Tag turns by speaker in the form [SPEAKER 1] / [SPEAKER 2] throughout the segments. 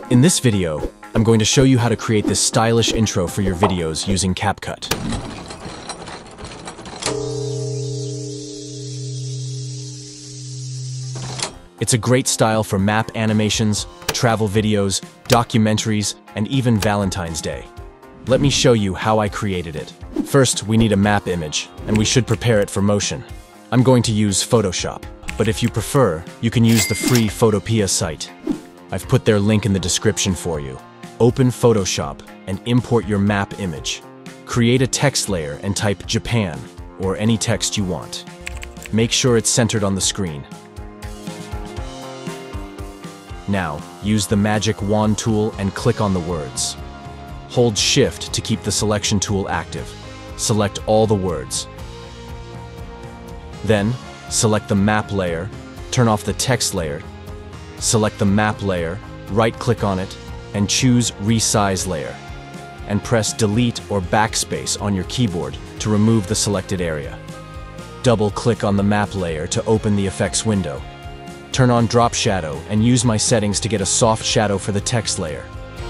[SPEAKER 1] In this video, I'm going to show you how to create this stylish intro for your videos using CapCut. It's a great style for map animations, travel videos, documentaries, and even Valentine's Day. Let me show you how I created it. First, we need a map image, and we should prepare it for motion. I'm going to use Photoshop, but if you prefer, you can use the free Photopea site. I've put their link in the description for you. Open Photoshop and import your map image. Create a text layer and type Japan, or any text you want. Make sure it's centered on the screen. Now, use the magic wand tool and click on the words. Hold Shift to keep the selection tool active. Select all the words. Then, select the map layer, turn off the text layer, select the map layer, right-click on it, and choose Resize Layer. And press Delete or Backspace on your keyboard to remove the selected area. Double-click on the map layer to open the effects window. Turn on Drop Shadow and use my settings to get a soft shadow for the text layer.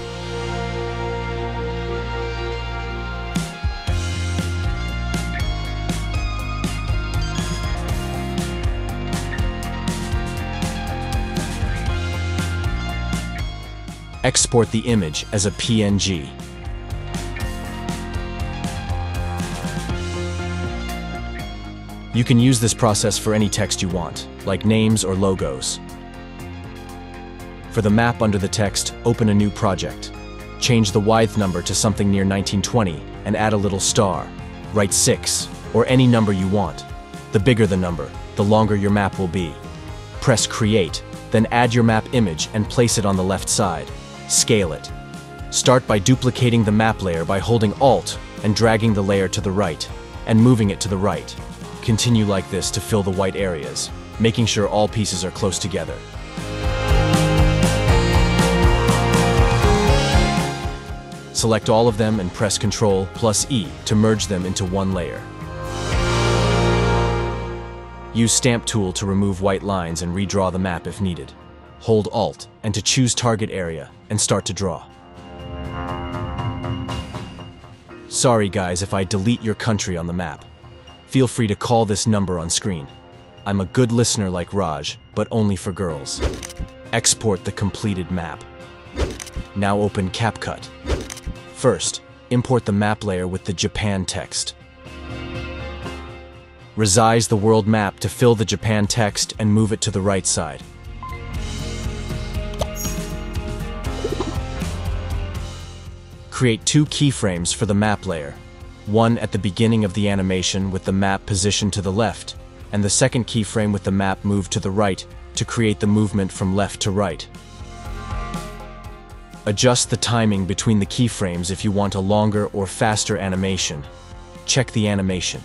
[SPEAKER 1] Export the image as a PNG. You can use this process for any text you want, like names or logos. For the map under the text, open a new project. Change the width number to something near 1920 and add a little star. Write 6, or any number you want. The bigger the number, the longer your map will be. Press Create, then add your map image and place it on the left side. Scale it. Start by duplicating the map layer by holding Alt and dragging the layer to the right, and moving it to the right. Continue like this to fill the white areas, making sure all pieces are close together. Select all of them and press Ctrl+E to merge them into one layer. Use Stamp tool to remove white lines and redraw the map if needed. Hold Alt and to choose target area and start to draw. Sorry guys if I delete your country on the map. Feel free to call this number on screen. I'm a good listener like Raj, but only for girls. Export the completed map. Now open CapCut. First, import the map layer with the Japan text. Resize the world map to fill the Japan text and move it to the right side. Create 2 keyframes for the map layer. One at the beginning of the animation with the map positioned to the left, and the second keyframe with the map moved to the right to create the movement from left to right. Adjust the timing between the keyframes if you want a longer or faster animation. Check the animation.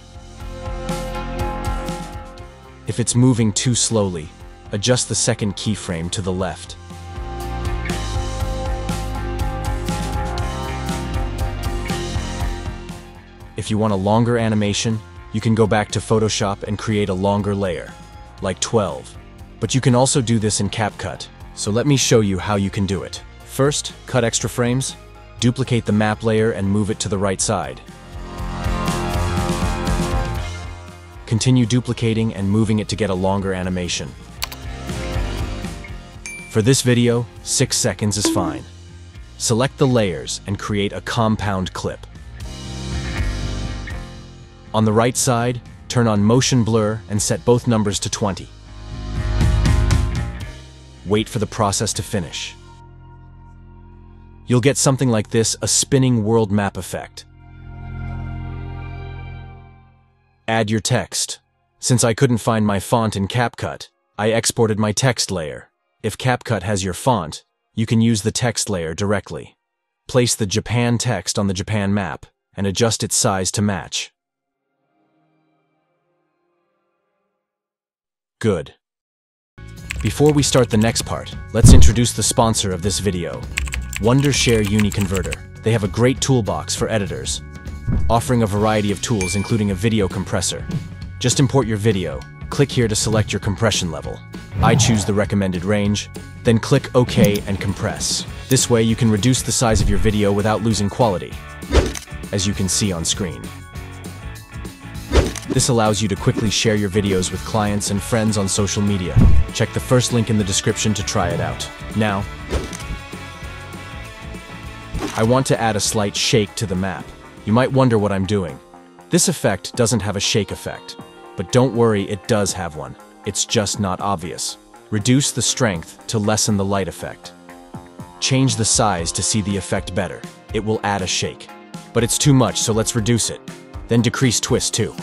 [SPEAKER 1] If it's moving too slowly, adjust the second keyframe to the left. If you want a longer animation, you can go back to Photoshop and create a longer layer, like 12. But you can also do this in CapCut, so let me show you how you can do it. First, cut extra frames, duplicate the map layer and move it to the right side. Continue duplicating and moving it to get a longer animation. For this video, 6 seconds is fine. Select the layers and create a compound clip. On the right side, turn on Motion Blur and set both numbers to 20. Wait for the process to finish. You'll get something like this, a spinning world map effect. Add your text. Since I couldn't find my font in CapCut, I exported my text layer. If CapCut has your font, you can use the text layer directly. Place the Japan text on the Japan map and adjust its size to match. Good. Before we start the next part, let's introduce the sponsor of this video, Wondershare UniConverter. They have a great toolbox for editors, offering a variety of tools including a video compressor. Just import your video, click here to select your compression level. I choose the recommended range, then click OK and compress. This way you can reduce the size of your video without losing quality, as you can see on screen. This allows you to quickly share your videos with clients and friends on social media. Check the first link in the description to try it out. Now, I want to add a slight shake to the map. You might wonder what I'm doing. This effect doesn't have a shake effect, but don't worry, it does have one. It's just not obvious. Reduce the strength to lessen the light effect. Change the size to see the effect better. It will add a shake. But it's too much, so let's reduce it. Then decrease twist too.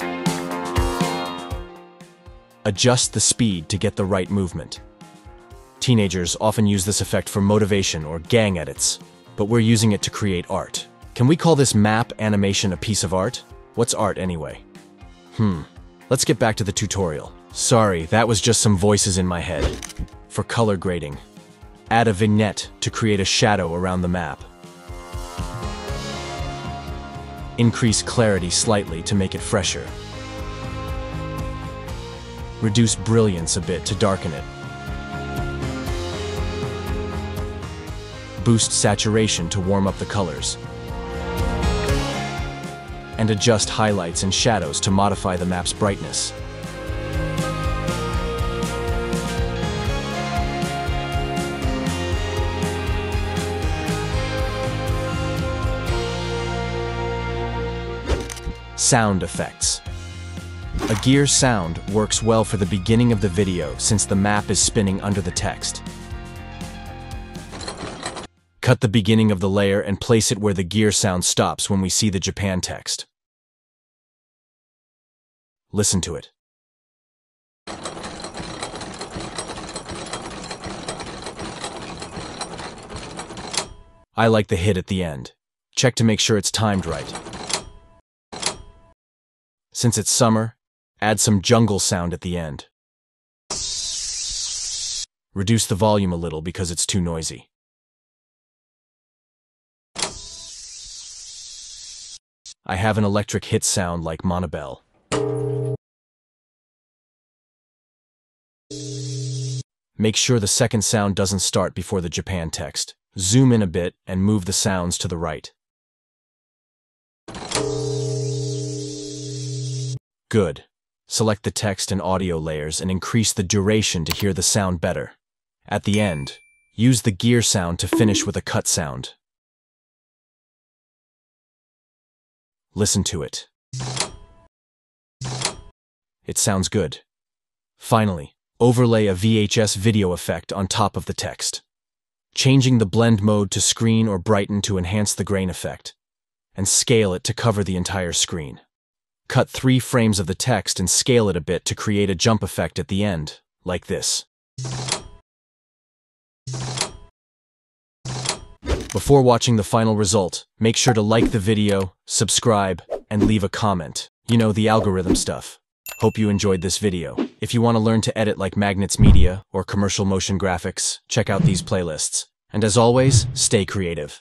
[SPEAKER 1] Adjust the speed to get the right movement. Teenagers often use this effect for motivation or gang edits, but we're using it to create art. Can we call this map animation a piece of art? What's art anyway? Let's get back to the tutorial. Sorry, that was just some voices in my head. For color grading, add a vignette to create a shadow around the map. Increase clarity slightly to make it fresher. Reduce brilliance a bit to darken it. Boost saturation to warm up the colors. And adjust highlights and shadows to modify the map's brightness. Sound effects. A gear sound works well for the beginning of the video since the map is spinning under the text. Cut the beginning of the layer and place it where the gear sound stops when we see the Japan text. Listen to it. I like the hit at the end. Check to make sure it's timed right. Since it's summer, add some jungle sound at the end. Reduce the volume a little because it's too noisy. I have an electric hit sound like Monobel. Make sure the second sound doesn't start before the Japan text. Zoom in a bit and move the sounds to the right. Good. Select the text and audio layers and increase the duration to hear the sound better. At the end, use the gear sound to finish with a cut sound. Listen to it. It sounds good. Finally, overlay a VHS video effect on top of the text, changing the blend mode to screen or brighten to enhance the grain effect, and scale it to cover the entire screen. Cut 3 frames of the text and scale it a bit to create a jump effect at the end, like this. Before watching the final result, make sure to like the video, subscribe, and leave a comment. You know, the algorithm stuff. Hope you enjoyed this video. If you want to learn to edit like Magnets Media or commercial motion graphics, check out these playlists. And as always, stay creative.